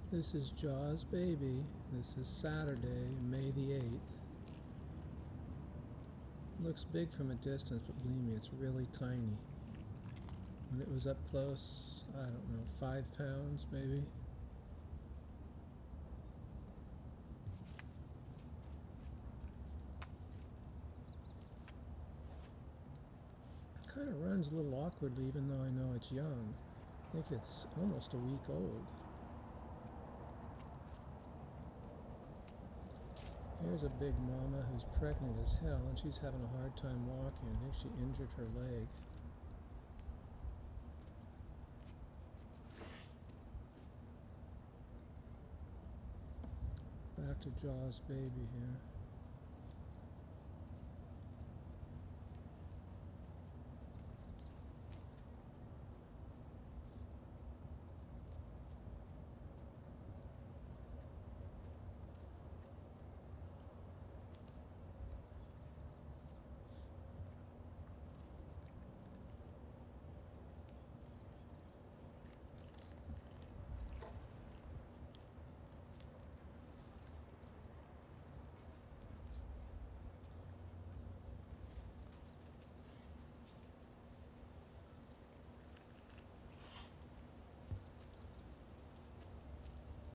This is Jaws Baby. This is Saturday, May the 8th. Looks big from a distance, but believe me, it's really tiny. When it was up close, I don't know, 5 pounds maybe. It kind of runs a little awkwardly even though I know it's young. I think it's almost a week old. Here's a big mama who's pregnant as hell and she's having a hard time walking. I think she injured her leg. Back to Jaws Baby here.